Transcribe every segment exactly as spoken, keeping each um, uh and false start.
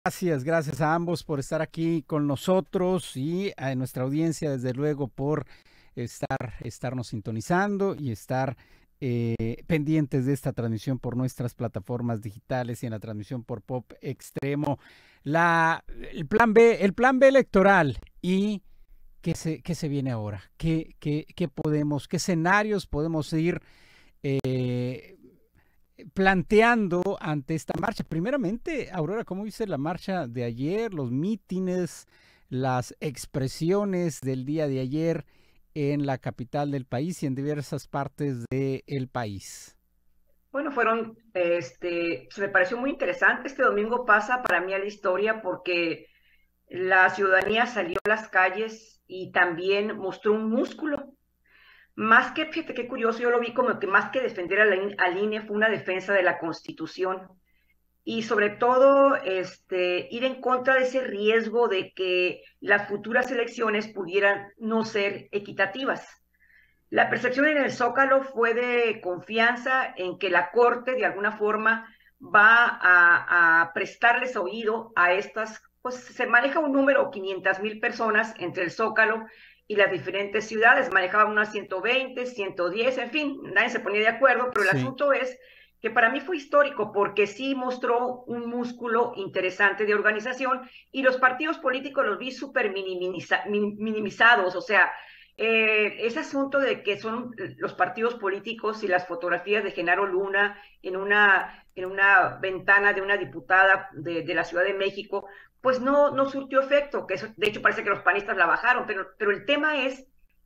Gracias, gracias a ambos por estar aquí con nosotros y a nuestra audiencia, desde luego, por estar, estarnos sintonizando y estar eh, pendientes de esta transmisión por nuestras plataformas digitales y en la transmisión por Pop Extremo. La, el plan B, el plan B electoral y qué se, qué se viene ahora, qué, qué, qué podemos, qué escenarios podemos ir eh, planteando ante esta marcha. Primeramente, Aurora, ¿cómo viste la marcha de ayer, los mítines, las expresiones del día de ayer en la capital del país y en diversas partes del país? Bueno, fueron, este, se me pareció muy interesante. Este domingo pasa para mí a la historia porque la ciudadanía salió a las calles y también mostró un músculo. Más que, fíjate qué curioso, yo lo vi como que más que defender a la, al I N E fue una defensa de la Constitución y sobre todo este, ir en contra de ese riesgo de que las futuras elecciones pudieran no ser equitativas. La percepción en el Zócalo fue de confianza en que la Corte de alguna forma va a, a prestarles oído a estas, pues se maneja un número, quinientas mil personas entre el Zócalo y las diferentes ciudades, manejaban unas ciento veinte, ciento diez, en fin, nadie se ponía de acuerdo, pero el Sí, asunto es que para mí fue histórico porque sí mostró un músculo interesante de organización y los partidos políticos los vi súper minimiza, minimizados, o sea, eh, ese asunto de que son los partidos políticos y las fotografías de Genaro Luna en una, en una ventana de una diputada de, de la Ciudad de México, pues no, no surtió efecto, que eso, de hecho parece que los panistas la bajaron, pero, pero el tema es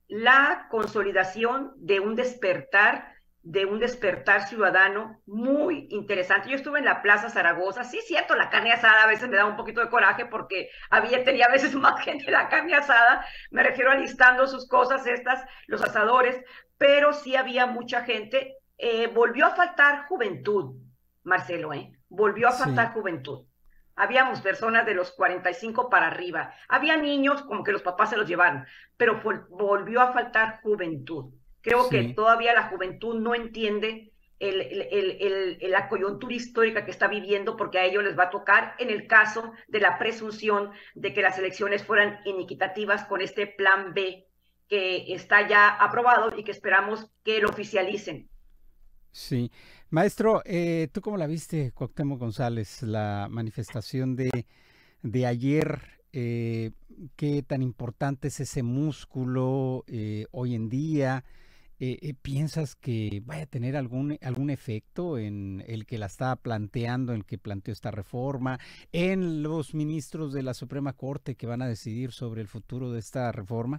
la consolidación de un despertar de un despertar ciudadano muy interesante. Yo estuve en la Plaza Zaragoza, sí es cierto, la carne asada a veces me da un poquito de coraje porque había, tenía a veces más gente la carne asada, me refiero a listando sus cosas estas, los asadores, pero sí había mucha gente. Eh, volvió a faltar juventud, Marcelo, ¿eh? Volvió a sí, faltar juventud. Habíamos personas de los cuarenta y cinco para arriba. Había niños como que los papás se los llevaron, pero volvió a faltar juventud. Creo que sí. todavía la juventud no entiende el, el, el, el, la coyuntura histórica que está viviendo porque a ellos les va a tocar en el caso de la presunción de que las elecciones fueran inequitativas con este plan B que está ya aprobado y que esperamos que lo oficialicen. Sí. Maestro, eh, ¿tú cómo la viste, Cuauhtémoc González, la manifestación de, de ayer? Eh, ¿Qué tan importante es ese músculo eh, hoy en día? Eh, eh, ¿piensas que vaya a tener algún, algún efecto en el que la está planteando, en el que planteó esta reforma, en los ministros de la Suprema Corte que van a decidir sobre el futuro de esta reforma?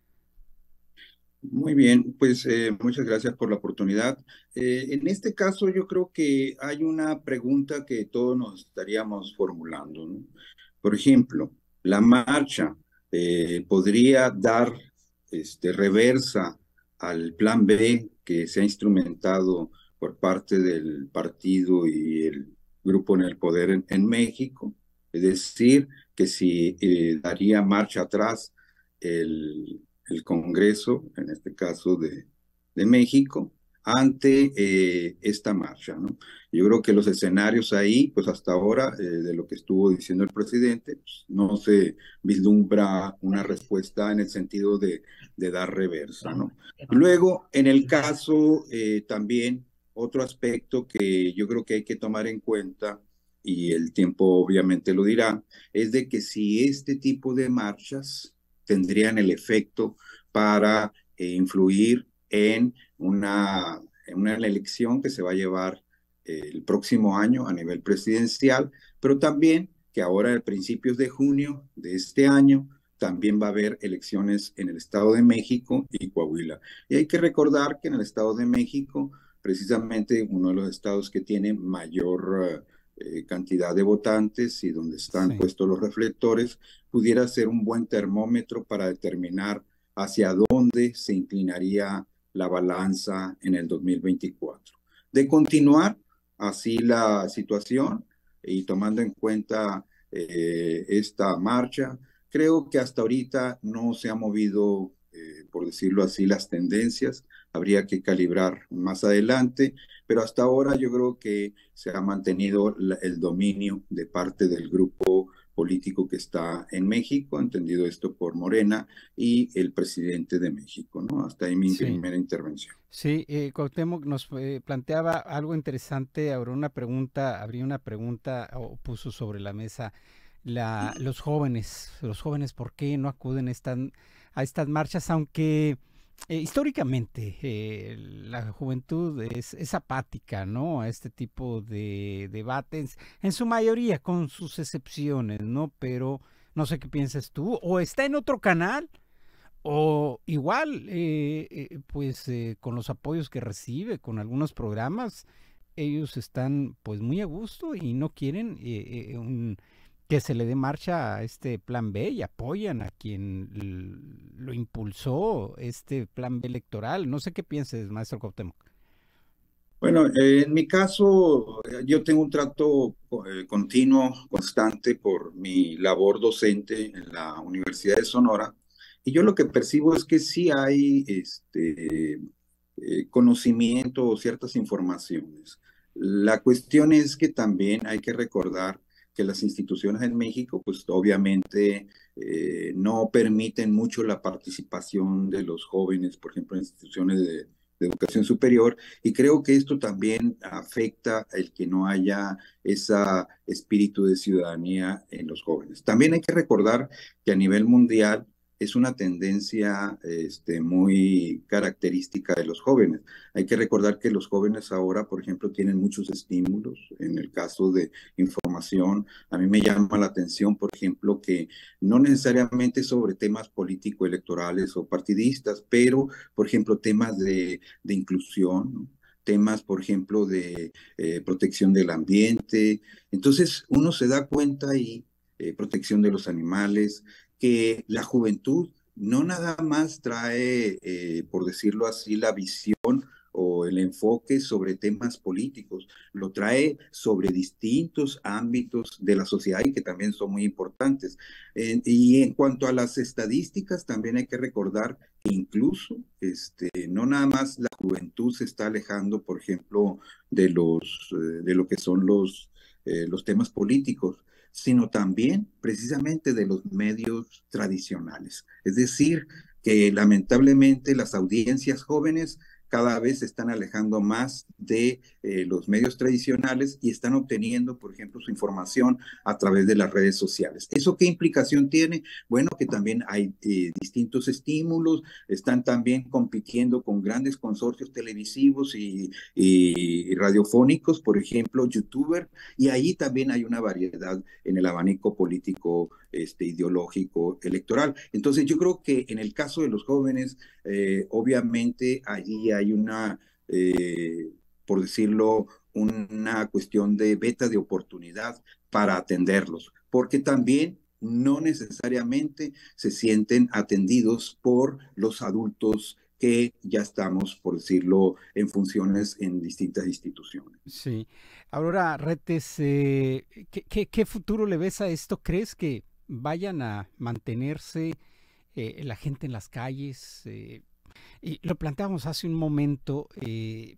Muy bien, pues eh, muchas gracias por la oportunidad. Eh, en este caso yo creo que hay una pregunta que todos nos estaríamos formulando, ¿no? Por ejemplo, la marcha eh, podría dar este, reversa al plan B que se ha instrumentado por parte del partido y el grupo en el poder en, en México. Es decir, que si eh, daría marcha atrás el el Congreso, en este caso de, de México, ante eh, esta marcha, ¿no? Yo creo que los escenarios ahí, pues hasta ahora, eh, de lo que estuvo diciendo el presidente, pues, no se vislumbra una respuesta en el sentido de, de dar reversa, ¿no? Luego, en el caso eh, también, otro aspecto que yo creo que hay que tomar en cuenta, y el tiempo obviamente lo dirá, es de que si este tipo de marchas tendrían el efecto para eh, influir en una, en una elección que se va a llevar eh, el próximo año a nivel presidencial, pero también que ahora a principios de junio de este año también va a haber elecciones en el Estado de México y Coahuila. Y hay que recordar que en el Estado de México, precisamente uno de los estados que tiene mayor eh, cantidad de votantes y donde están Sí. puestos los reflectores, pudiera ser un buen termómetro para determinar hacia dónde se inclinaría la balanza en el dos mil veinticuatro. De continuar así la situación y tomando en cuenta eh, esta marcha, creo que hasta ahorita no se han movido, eh, por decirlo así, las tendencias habría que calibrar más adelante, pero hasta ahora yo creo que se ha mantenido la, el dominio de parte del grupo político que está en México, entendido esto por Morena y el presidente de México, ¿no? Hasta ahí mi Sí. primera intervención. Sí, eh, Cuauhtémoc nos eh, planteaba algo interesante, ahora una pregunta, habría una pregunta o puso sobre la mesa la, los jóvenes, los jóvenes, ¿por qué no acuden a estas, a estas marchas? Aunque eh, históricamente eh, la juventud es, es apática, ¿no? A este tipo de debates, en su mayoría, con sus excepciones, ¿no? Pero no sé qué piensas tú, o está en otro canal. O igual, eh, eh, pues eh, con los apoyos que recibe, con algunos programas, ellos están pues muy a gusto y no quieren eh, eh, un, que se le dé marcha a este plan B y apoyan a quien l- lo impulsó, este plan B electoral. No sé qué pienses, maestro Cuauhtémoc. Bueno, eh, en mi caso, eh, yo tengo un trato eh, continuo, constante por mi labor docente en la Universidad de Sonora, y yo lo que percibo es que sí hay este, eh, conocimiento o ciertas informaciones. La cuestión es que también hay que recordar que las instituciones en México, pues obviamente eh, no permiten mucho la participación de los jóvenes, por ejemplo, en instituciones de de educación superior, y creo que esto también afecta el que no haya ese espíritu de ciudadanía en los jóvenes. También hay que recordar que a nivel mundial es una tendencia este, muy característica de los jóvenes. Hay que recordar que los jóvenes ahora, por ejemplo, tienen muchos estímulos. En el caso de información, a mí me llama la atención, por ejemplo, que no necesariamente sobre temas político-electorales o partidistas, pero, por ejemplo, temas de, de inclusión, ¿no? Temas, por ejemplo, de eh, protección del ambiente. Entonces, uno se da cuenta ahí, eh, protección de los animales, que la juventud no nada más trae, eh, por decirlo así, la visión o el enfoque sobre temas políticos, lo trae sobre distintos ámbitos de la sociedad y que también son muy importantes. Eh, y en cuanto a las estadísticas, también hay que recordar que incluso este, no nada más la juventud se está alejando, por ejemplo, de, los, eh, de lo que son los, eh, los temas políticos, sino también precisamente de los medios tradicionales. Es decir, que lamentablemente las audiencias jóvenes cada vez se están alejando más de eh, los medios tradicionales y están obteniendo, por ejemplo, su información a través de las redes sociales. ¿Eso qué implicación tiene? Bueno, que también hay eh, distintos estímulos, están también compitiendo con grandes consorcios televisivos y, y, y radiofónicos, por ejemplo, youtuber, y ahí también hay una variedad en el abanico político, este, ideológico, electoral. Entonces, yo creo que en el caso de los jóvenes, eh, obviamente allí hay una, eh, por decirlo, una cuestión de beta de oportunidad para atenderlos, porque también no necesariamente se sienten atendidos por los adultos que ya estamos, por decirlo, en funciones en distintas instituciones. Sí. Aurora Retes, eh, ¿qué, qué, qué futuro le ves a esto? ¿Crees que vayan a mantenerse eh, la gente en las calles? Eh, y lo planteamos hace un momento, eh,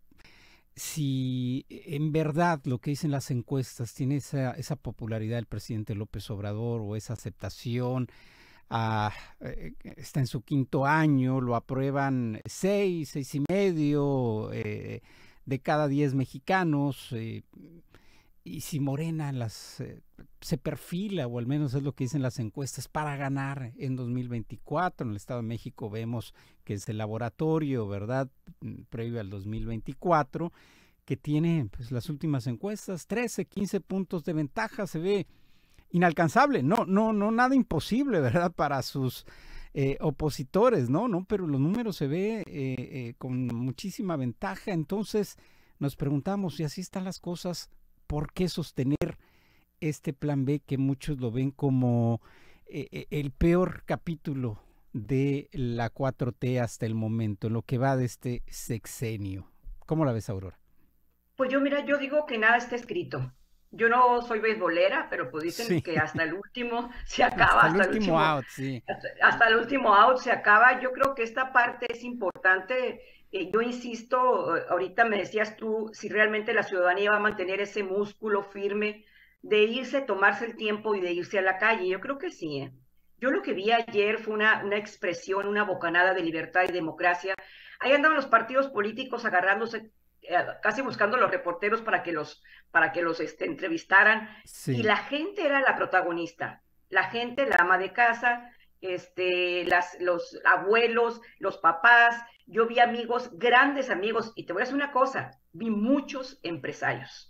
si en verdad lo que dicen las encuestas tiene esa, esa popularidad del presidente López Obrador o esa aceptación, ah, eh, está en su quinto año, lo aprueban seis, seis y medio eh, de cada diez mexicanos, eh, y si Morena las eh, se perfila, o al menos es lo que dicen las encuestas, para ganar en dos mil veinticuatro. En el Estado de México vemos que es el laboratorio, ¿verdad?, previo al dos mil veinticuatro, que tiene pues las últimas encuestas, trece, quince puntos de ventaja, se ve inalcanzable, no, no, no nada imposible, ¿verdad?, para sus eh, opositores, ¿no? No, pero los números se ve eh, eh, con muchísima ventaja. Entonces nos preguntamos, si así están las cosas, ¿por qué sostener este plan B que muchos lo ven como eh, el peor capítulo de la cuatro T hasta el momento, en lo que va de este sexenio? ¿Cómo la ves, Aurora? Pues yo, mira, yo digo que nada está escrito. Yo no soy beisbolera, pero pues dicen Sí. que hasta el último se acaba, hasta, hasta el último, último out, sí. Hasta, hasta el último out se acaba. Yo creo que esta parte es importante eh, yo insisto, eh, ahorita me decías tú, si realmente la ciudadanía va a mantener ese músculo firme de irse, tomarse el tiempo y de irse a la calle. Yo creo que sí, ¿eh? Yo lo que vi ayer fue una, una expresión, una bocanada de libertad y democracia. Ahí andaban los partidos políticos agarrándose, eh, casi buscando a los reporteros para que los, para que los este, entrevistaran. Sí. Y la gente era la protagonista. La gente, la ama de casa, este, las, los abuelos, los papás. Yo vi amigos, grandes amigos, y te voy a decir una cosa, vi muchos empresarios.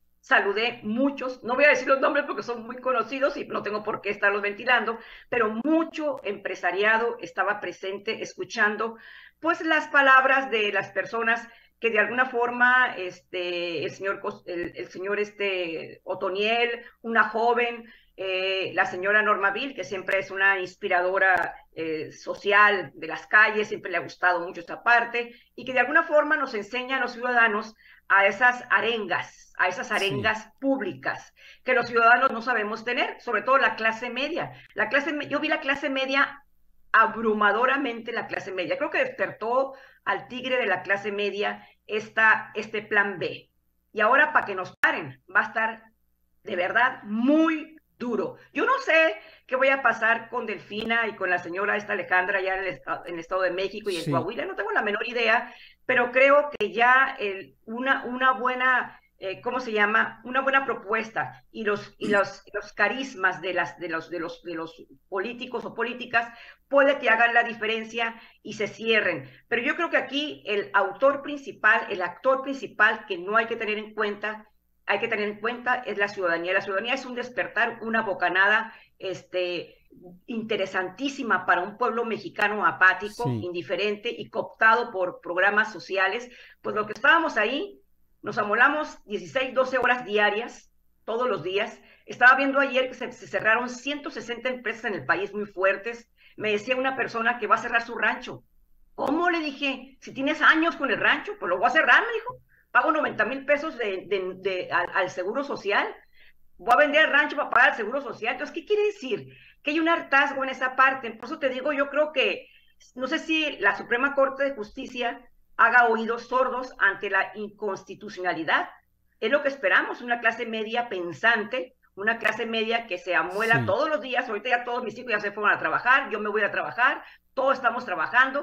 Saludé muchos, no voy a decir los nombres porque son muy conocidos y no tengo por qué estarlos ventilando, pero mucho empresariado estaba presente escuchando pues las palabras de las personas que de alguna forma este, el señor, el, el señor este, Otoniel, una joven, eh, la señora Norma Vil, que siempre es una inspiradora eh, social de las calles, siempre le ha gustado mucho esta parte, y que de alguna forma nos enseña a los ciudadanos a esas arengas, a esas arengas sí. públicas que los ciudadanos no sabemos tener, sobre todo la clase media. La clase, yo vi la clase media abrumadoramente, la clase media. Creo que despertó al tigre de la clase media esta, este plan B. Y ahora para que nos paren, va a estar de verdad muy duro. Yo no sé qué voy a pasar con Delfina y con la señora esta Alejandra allá en el, en el Estado de México y en sí. Coahuila, no tengo la menor idea, pero creo que ya el, una, una buena, eh, ¿cómo se llama? Una buena propuesta y los, y los, los carismas de, las, de, los, de, los, de los políticos o políticas puede que hagan la diferencia y se cierren. Pero yo creo que aquí el autor principal, el actor principal que no hay que tener en cuenta, hay que tener en cuenta es la ciudadanía. La ciudadanía es un despertar, una bocanada este, interesantísima para un pueblo mexicano apático, sí. indiferente y cooptado por programas sociales. Pues lo que estábamos ahí, nos amolamos dieciséis, doce horas diarias, todos los días. Estaba viendo ayer que se, se cerraron ciento sesenta empresas en el país muy fuertes. Me decía una persona que va a cerrar su rancho. ¿Cómo? Le dije, si tienes años con el rancho, pues lo voy a cerrar, me dijo. Pago noventa mil pesos de, de, de, al, al Seguro Social, voy a vender el rancho para pagar el Seguro Social. Entonces, ¿qué quiere decir? Que hay un hartazgo en esa parte. Por eso te digo, yo creo que, no sé si la Suprema Corte de Justicia haga oídos sordos ante la inconstitucionalidad. Es lo que esperamos, una clase media pensante, una clase media que se amuela sí. todos los días. Ahorita ya todos mis hijos ya se fueron a trabajar, yo me voy a trabajar, todos estamos trabajando.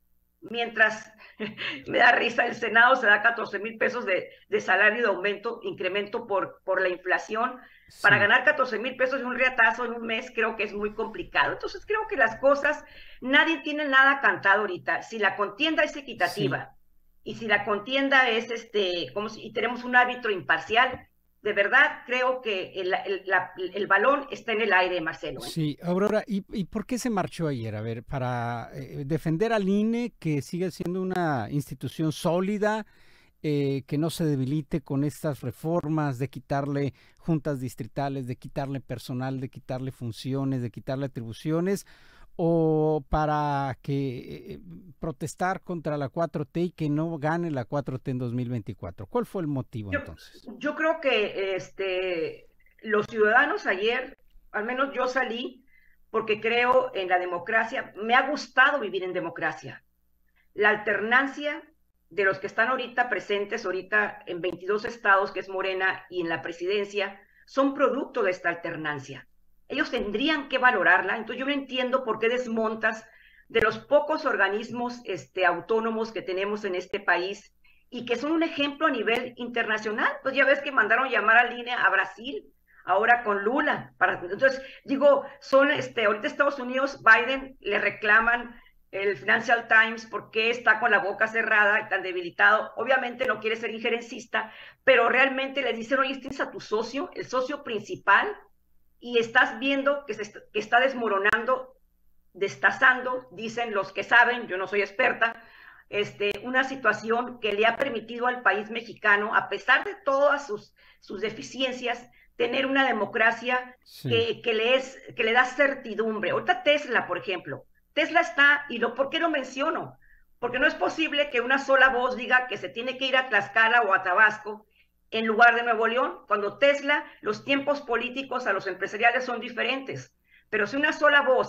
Mientras me da risa, el Senado se da catorce mil pesos de, de salario de aumento, incremento por, por la inflación. Sí. Para ganar catorce mil pesos de un riatazo en un mes creo que es muy complicado. Entonces creo que las cosas, nadie tiene nada cantado ahorita. Si la contienda es equitativa sí. y si la contienda es, este, como si y tenemos un árbitro imparcial, de verdad creo que el, el, la, el balón está en el aire, Marcelo. ¿eh? Sí, Aurora, ¿y, ¿y por qué se marchó ayer? A ver, para eh, defender al I N E, que sigue siendo una institución sólida, eh, que no se debilite con estas reformas de quitarle juntas distritales, de quitarle personal, de quitarle funciones, de quitarle atribuciones, o para que eh, protestar contra la cuatro T y que no gane la cuatro T en dos mil veinticuatro. ¿Cuál fue el motivo yo, entonces? Yo creo que este, los ciudadanos ayer, al menos yo salí porque creo en la democracia. Me ha gustado vivir en democracia. La alternancia de los que están ahorita presentes, ahorita en veintidós estados, que es Morena, y en la presidencia, son producto de esta alternancia. Ellos tendrían que valorarla. Entonces yo no entiendo por qué desmontas de los pocos organismos este, autónomos que tenemos en este país y que son un ejemplo a nivel internacional. Pues ya ves que mandaron llamar al I N E a Brasil, ahora con Lula. Para, entonces digo, son, este, ahorita Estados Unidos, Biden, le reclaman el Financial Times por qué está con la boca cerrada y tan debilitado. Obviamente no quiere ser injerencista, pero realmente le dicen, oye, tienes a tu socio, el socio principal, y estás viendo que, se está, que está desmoronando, destazando, dicen los que saben, yo no soy experta, este, una situación que le ha permitido al país mexicano, a pesar de todas sus, sus deficiencias, tener una democracia sí. que, que, le es, que le da certidumbre. Ahorita Tesla, por ejemplo, Tesla está, y lo, ¿por qué lo menciono? Porque no es posible que una sola voz diga que se tiene que ir a Tlaxcala o a Tabasco en lugar de Nuevo León, cuando Tesla, los tiempos políticos a los empresariales son diferentes. Pero si una sola voz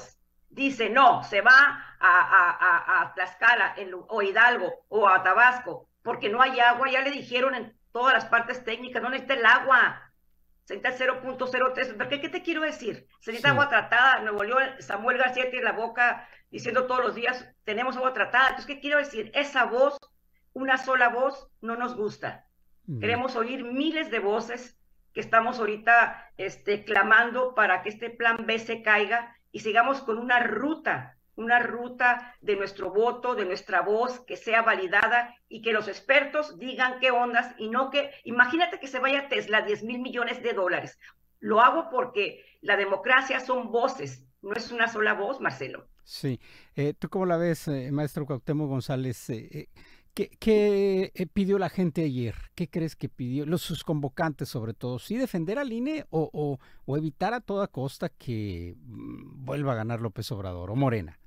dice, no, se va a, a, a, a Tlaxcala en, o Hidalgo o a Tabasco, porque no hay agua, ya le dijeron en todas las partes técnicas, no necesita el agua, se necesita el cero punto cero tres, ¿qué, ¿qué te quiero decir? Se necesita sí. agua tratada, Nuevo León, Samuel García tiene la boca diciendo todos los días, tenemos agua tratada, entonces, ¿qué quiero decir? Esa voz, una sola voz, no nos gusta, mm. queremos oír miles de voces que estamos ahorita este, clamando para que este plan B se caiga y sigamos con una ruta, una ruta de nuestro voto, de nuestra voz, que sea validada y que los expertos digan qué ondas y no que, imagínate que se vaya Tesla diez mil millones de dólares. Lo hago porque la democracia son voces, no es una sola voz, Marcelo. Sí, eh, ¿tú cómo la ves, eh, maestro Cuauhtémoc González? Eh, eh, ¿Qué, qué pidió la gente ayer? ¿Qué crees que pidió? Los sus convocantes sobre todo, ¿sí defender al I N E o, o, o evitar a toda costa que mm, vuelva a ganar López Obrador o Morena?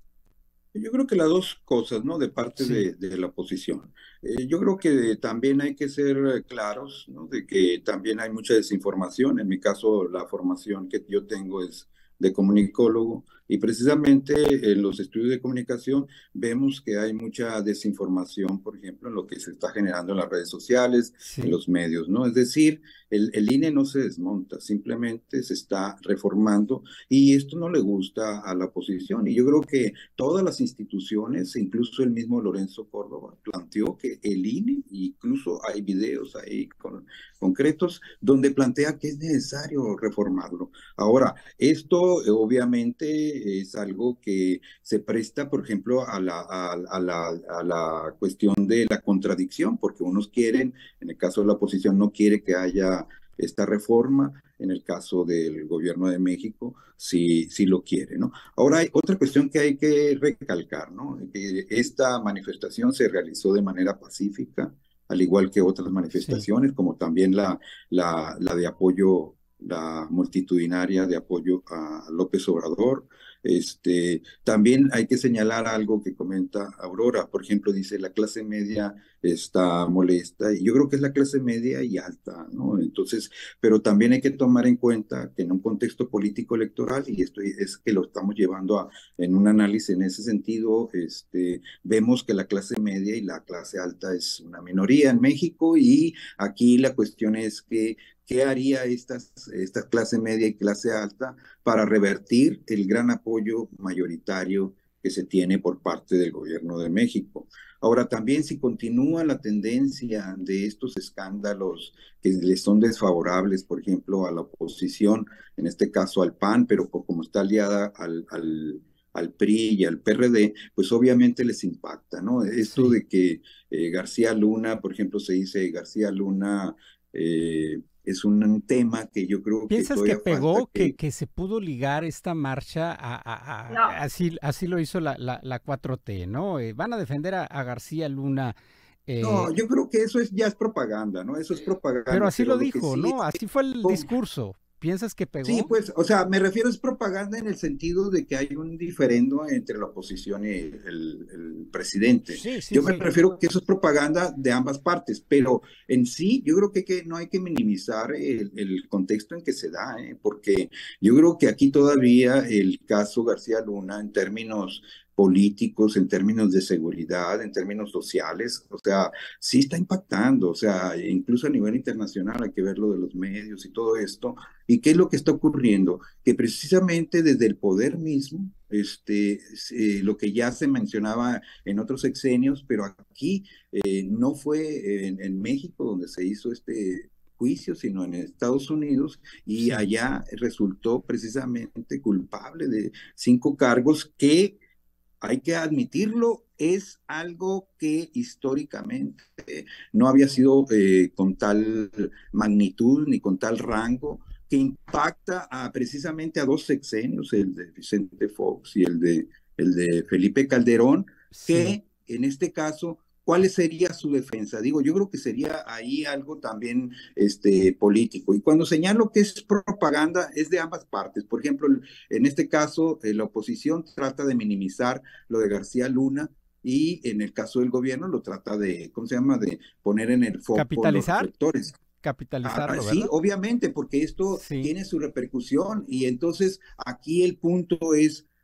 Yo creo que las dos cosas, ¿no? De parte sí. de, de la oposición. Eh, yo creo que también hay que ser claros, ¿no? De que también hay mucha desinformación. En mi caso, la formación que yo tengo es de comunicólogo, y precisamente en los estudios de comunicación vemos que hay mucha desinformación, por ejemplo, en lo que se está generando en las redes sociales, sí. en los medios, ¿no? Es decir, el, el I N E no se desmonta, simplemente se está reformando, y esto no le gusta a la oposición, y yo creo que todas las instituciones, incluso el mismo Lorenzo Córdoba, planteó que el I N E, incluso hay videos ahí con, concretos, donde plantea que es necesario reformarlo. Ahora, esto obviamente es algo que se presta, por ejemplo, a la, a, a, la, a la cuestión de la contradicción, porque unos quieren, en el caso de la oposición, no quiere que haya esta reforma, en el caso del gobierno de México, sí, sí lo quiere, ¿no? Ahora hay otra cuestión que hay que recalcar, ¿no? Que esta manifestación se realizó de manera pacífica, al igual que otras manifestaciones, sí. como también la, la, la de apoyo, la multitudinaria de apoyo a López Obrador. Este, también hay que señalar algo que comenta Aurora, por ejemplo, dice la clase media está molesta, y yo creo que es la clase media y alta, ¿no? Entonces, pero también hay que tomar en cuenta que en un contexto político electoral, y esto es que lo estamos llevando a, en un análisis en ese sentido, este, vemos que la clase media y la clase alta es una minoría en México, y aquí la cuestión es que ¿qué haría estas, esta clase media y clase alta para revertir el gran apoyo mayoritario que se tiene por parte del gobierno de México? Ahora, también si continúa la tendencia de estos escándalos que les son desfavorables, por ejemplo, a la oposición, en este caso al P A N, pero como está aliada al, al, al P R I y al P R D, pues obviamente les impacta, ¿no? Esto sí. de que eh, García Luna, por ejemplo, se dice García Luna... Eh, es un tema que yo creo que ¿Piensas que pegó, que... Que, que se pudo ligar esta marcha a, a, a no. así, así lo hizo la, la, la cuatro T, ¿no? Eh, van a defender a, a García Luna. Eh... No, yo creo que eso es, ya es propaganda, ¿no? Eso es propaganda. Pero así pero lo dijo, lo sí ¿no? Es... Así fue el discurso. ¿Piensas que pegó? Sí, pues, o sea, me refiero es propaganda en el sentido de que hay un diferendo entre la oposición y el, el presidente. Sí, sí, yo me sí. refiero que eso es propaganda de ambas partes, pero en sí yo creo que, que no hay que minimizar el, el contexto en que se da, ¿eh? Porque yo creo que aquí todavía el caso García Luna en términos políticos, en términos de seguridad, en términos sociales, o sea, sí está impactando, o sea, incluso a nivel internacional hay que ver lo de los medios y todo esto. ¿Y qué es lo que está ocurriendo? Que precisamente desde el poder mismo, este, eh, lo que ya se mencionaba en otros sexenios, pero aquí eh, no fue en, en México donde se hizo este juicio, sino en Estados Unidos, y allá resultó precisamente culpable de cinco cargos que, hay que admitirlo, es algo que históricamente no había sido eh, con tal magnitud ni con tal rango, que impacta a, precisamente a dos sexenios, el de Vicente Fox y el de, el de Felipe Calderón, sí. que en este caso, ¿cuál sería su defensa? Digo, yo creo que sería ahí algo también este, político. Y cuando señalo que es propaganda, es de ambas partes. Por ejemplo, en este caso, eh, la oposición trata de minimizar lo de García Luna, y en el caso del gobierno lo trata de, ¿cómo se llama?, de poner en el foco capitalizar. Los reflectores. Capitalizarlo, ah, sí, ¿verdad? obviamente, porque esto sí. tiene su repercusión, y entonces aquí el punto es,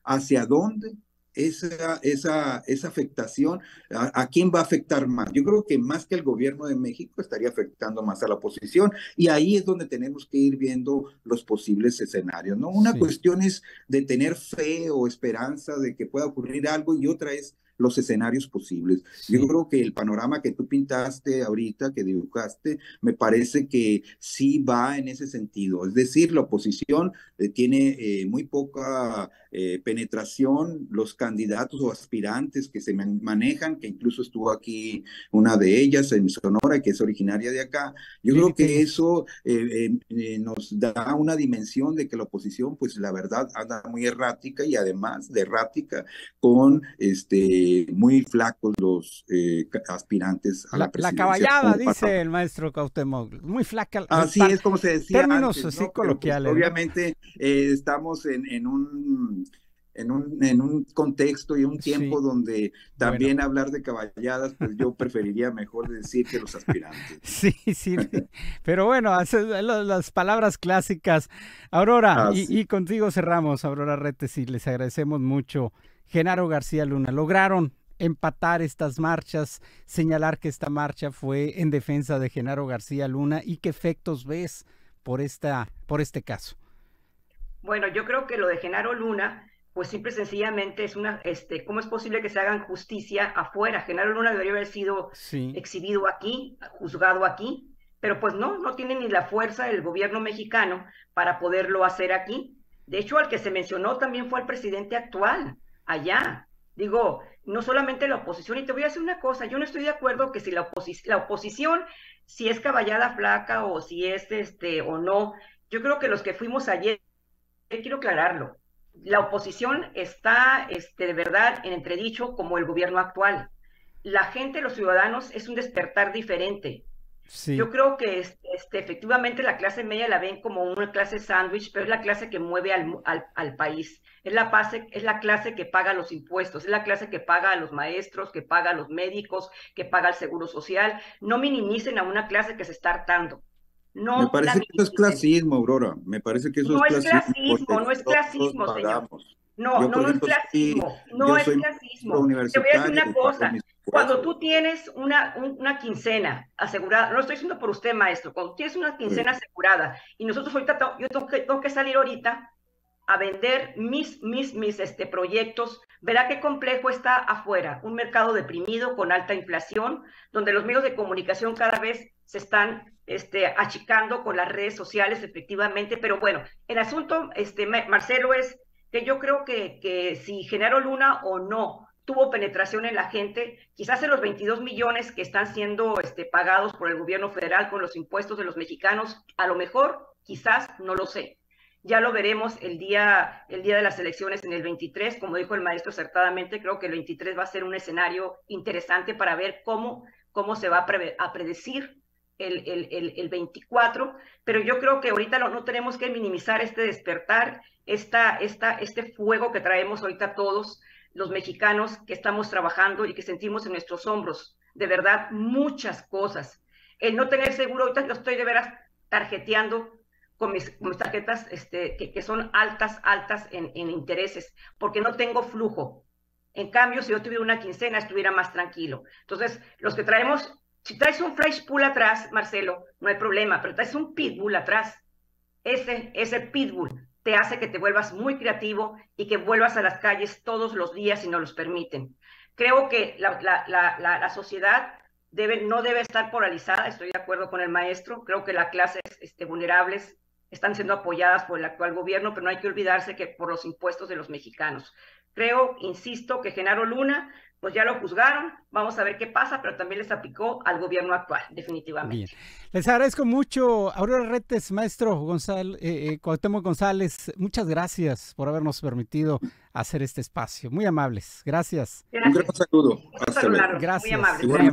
hacia dónde esa, esa, esa afectación, a, a quién va a afectar más. Yo creo que más que el gobierno de México estaría afectando más a la oposición, y ahí es donde tenemos que ir viendo los posibles escenarios, ¿no? Una sí. cuestión es de tener fe o esperanza de que pueda ocurrir algo, y otra es los escenarios posibles. Sí. Yo creo que el panorama que tú pintaste ahorita, que dibujaste, me parece que sí va en ese sentido. Es decir, la oposición eh, tiene eh, muy poca eh, penetración, los candidatos o aspirantes que se man manejan, que incluso estuvo aquí una de ellas en Sonora, que es originaria de acá. Yo sí, creo que sí. eso eh, eh, nos da una dimensión de que la oposición, pues la verdad, anda muy errática, y además de errática, con este muy flacos los eh, aspirantes a la, la presidencia. La caballada, dice el maestro Cuauhtémoc, muy flaca. Así es como se decía términos antes, así ¿no? coloquiales. Pues, obviamente eh, estamos en, en un... En un, en un contexto y un tiempo sí. donde también bueno. hablar de caballadas, pues yo preferiría mejor decir que los aspirantes. Sí, sí, pero bueno, las palabras clásicas. Aurora, ah, y, sí. y contigo cerramos, Aurora Retes, y les agradecemos mucho. Genaro García Luna, lograron empatar estas marchas, señalar que esta marcha fue en defensa de Genaro García Luna, y qué efectos ves por, esta, por este caso. Bueno, yo creo que lo de Genaro Luna, pues simple y sencillamente es una, este, ¿cómo es posible que se hagan justicia afuera? Genaro Luna debería haber sido sí. exhibido aquí, juzgado aquí, pero pues no, no tiene ni la fuerza del gobierno mexicano para poderlo hacer aquí. De hecho, al que se mencionó también fue al presidente actual, allá. Digo, no solamente la oposición, y te voy a decir una cosa, yo no estoy de acuerdo que si la, oposi la oposición, si es caballada flaca o si es este o no, yo creo que los que fuimos ayer, quiero aclararlo, la oposición está este, de verdad en entredicho como el gobierno actual. La gente, los ciudadanos, es un despertar diferente. Sí. Yo creo que este, efectivamente la clase media la ven como una clase sándwich, pero es la clase que mueve al, al, al país. Es la, base, es la clase que paga los impuestos, es la clase que paga a los maestros, que paga a los médicos, que paga el seguro social. No minimicen a una clase que se está hartando. No, me parece que eso es clasismo, Aurora. Me parece que eso no es clasismo. No es clasismo, no es clasismo, señor. No, yo, no, no ejemplo, es clasismo. Sí, no es clasismo. Te voy a decir una cosa. Cuando tú tienes una, una quincena asegurada, no lo estoy diciendo por usted, maestro, cuando tienes una quincena sí. asegurada, y nosotros ahorita, yo tengo que, tengo que salir ahorita a vender mis, mis, mis este, proyectos, verá qué complejo está afuera, un mercado deprimido con alta inflación, donde los medios de comunicación cada vez se están este, achicando con las redes sociales, efectivamente, pero bueno, el asunto, este, Marcelo, es que yo creo que, que si Genaro Luna o no tuvo penetración en la gente, quizás en los veintidós millones que están siendo este, pagados por el gobierno federal con los impuestos de los mexicanos, a lo mejor, quizás, no lo sé. Ya lo veremos el día, el día de las elecciones en el veintitrés, como dijo el maestro acertadamente, creo que el veintitrés va a ser un escenario interesante para ver cómo, cómo se va a, pre, a predecir el, el, el, el veinticuatro, pero yo creo que ahorita no, no tenemos que minimizar este despertar, esta, esta, este fuego que traemos ahorita todos los mexicanos que estamos trabajando y que sentimos en nuestros hombros, de verdad, muchas cosas. El no tener seguro, ahorita lo estoy de veras tarjeteando con mis, con mis tarjetas este, que, que son altas, altas en, en intereses, porque no tengo flujo. En cambio, si yo tuviera una quincena, estuviera más tranquilo. Entonces, los que traemos, si traes un fresh pool atrás, Marcelo, no hay problema, pero traes un pitbull atrás, ese, ese pitbull te hace que te vuelvas muy creativo y que vuelvas a las calles todos los días si nos los permiten. Creo que la, la, la, la, la sociedad debe, no debe estar polarizada, estoy de acuerdo con el maestro, creo que las clases este, vulnerables están siendo apoyadas por el actual gobierno, pero no hay que olvidarse que por los impuestos de los mexicanos. Creo, insisto, que Genaro Luna, pues ya lo juzgaron, vamos a ver qué pasa, pero también les aplicó al gobierno actual, definitivamente. Bien. Les agradezco mucho, Aurora Retes, maestro González, eh, eh, Cuauhtémoc González, muchas gracias por habernos permitido hacer este espacio, muy amables, gracias. Gracias. Un gran saludo. Hasta luego. Gracias. Muy amable.